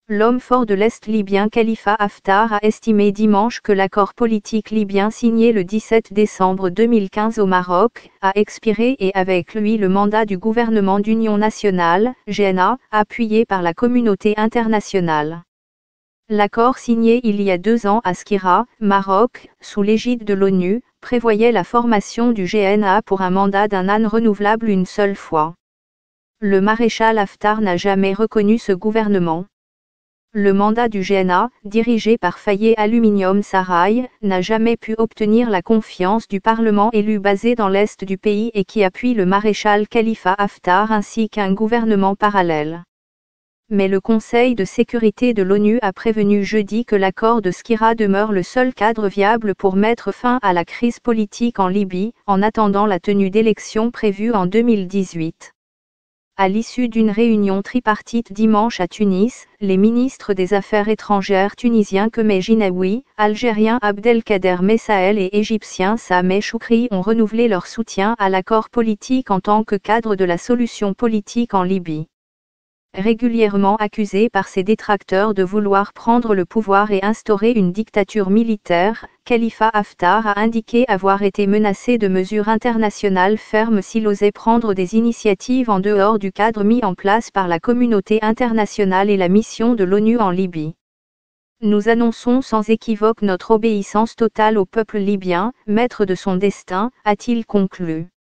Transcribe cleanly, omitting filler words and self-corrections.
L'homme fort de l'Est libyen Khalifa Haftar a estimé dimanche que l'accord politique libyen signé le 17 décembre 2015 au Maroc a expiré et avec lui le mandat du gouvernement d'union nationale, GNA, appuyé par la communauté internationale. L'accord signé il y a 2 ans à Skira, Maroc, sous l'égide de l'ONU, prévoyait la formation du GNA pour un mandat d'un an renouvelable une seule fois. Le maréchal Haftar n'a jamais reconnu ce gouvernement. Le mandat du GNA, dirigé par Faye Aluminium Sarrail, n'a jamais pu obtenir la confiance du Parlement élu basé dans l'est du pays et qui appuie le maréchal Khalifa Haftar ainsi qu'un gouvernement parallèle. Mais le Conseil de sécurité de l'ONU a prévenu jeudi que l'accord de Skira demeure le seul cadre viable pour mettre fin à la crise politique en Libye, en attendant la tenue d'élections prévues en 2018. À l'issue d'une réunion tripartite dimanche à Tunis, les ministres des Affaires étrangères tunisiens Kemeh Jinaoui, algérien Abdelkader Messael et égyptien Sameh Choukri ont renouvelé leur soutien à l'accord politique en tant que cadre de la solution politique en Libye. Régulièrement accusé par ses détracteurs de vouloir prendre le pouvoir et instaurer une dictature militaire, Khalifa Haftar a indiqué avoir été menacé de mesures internationales fermes s'il osait prendre des initiatives en dehors du cadre mis en place par la communauté internationale et la mission de l'ONU en Libye. Nous annonçons sans équivoque notre obéissance totale au peuple libyen, maître de son destin, a-t-il conclu.